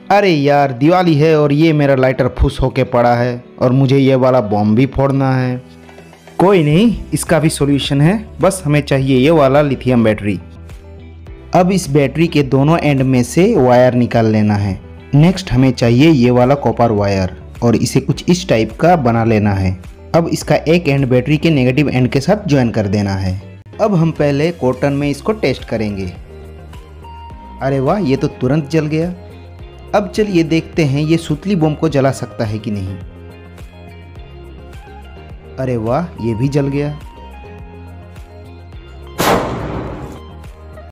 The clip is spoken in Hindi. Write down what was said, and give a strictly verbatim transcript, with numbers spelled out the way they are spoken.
अरे यार, दिवाली है और ये मेरा लाइटर फुस होके पड़ा है और मुझे ये वाला बॉम्ब भी फोड़ना है। कोई नहीं, इसका भी सॉल्यूशन है। बस हमें चाहिए ये वाला लिथियम बैटरी। अब इस बैटरी के दोनों एंड में से वायर निकाल लेना है। नेक्स्ट हमें चाहिए ये वाला कॉपर वायर और इसे कुछ इस टाइप का बना लेना है। अब इसका एक एंड बैटरी के नेगेटिव एंड के साथ ज्वाइन कर देना है। अब हम पहले कॉटन में इसको टेस्ट करेंगे। अरे वाह, ये तो तुरंत जल गया। अब चलिए देखते हैं ये सुतली बम को जला सकता है कि नहीं। अरे वाह, ये भी जल गया।